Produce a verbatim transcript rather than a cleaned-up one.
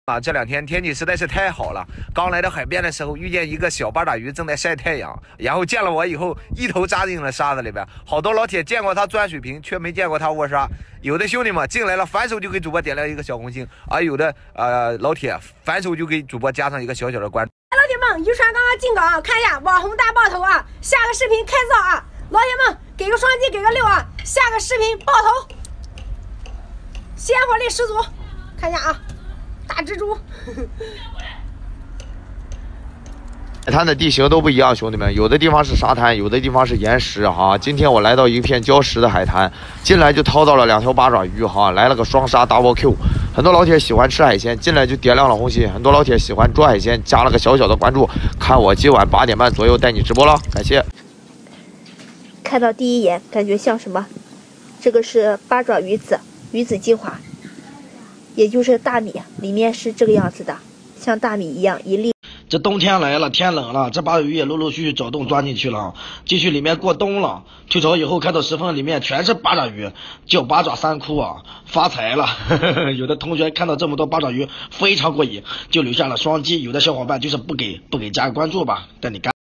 啊，这两天天气实在是太好了。刚来到海边的时候，遇见一个小八爪鱼正在晒太阳，然后见了我以后，一头扎进了沙子里边。好多老铁见过他钻水瓶，却没见过他卧沙。有的兄弟们进来了，反手就给主播点亮一个小红心，而有的呃老铁反手就给主播加上一个小小的关注。 老铁们，渔船刚刚进港啊，看一下网红大爆头啊！下个视频开造啊！老铁们给个双击，给个六啊！下个视频爆头，鲜活力十足，看一下啊！大蜘蛛， 海滩的地形都不一样，兄弟们，有的地方是沙滩，有的地方是岩石哈。今天我来到一片礁石的海滩，进来就掏到了两条八爪鱼哈，来了个双杀 double Q。很多老铁喜欢吃海鲜，进来就点亮了红心；很多老铁喜欢捉海鲜，加了个小小的关注。看我今晚八点半左右带你直播了，感谢。 看到第一眼感觉像什么？这个是八爪鱼子，鱼子精华。也就是大米，里面是这个样子的，像大米一样一粒。 这冬天来了，天冷了，这八爪鱼也陆陆续续找洞钻进去了，进去里面过冬了。退潮以后看到石缝里面全是八爪鱼，叫八爪三窟啊，发财了。有的同学看到这么多八爪鱼非常过瘾，就留下了双击。有的小伙伴就是不给不给加个关注吧，带你干。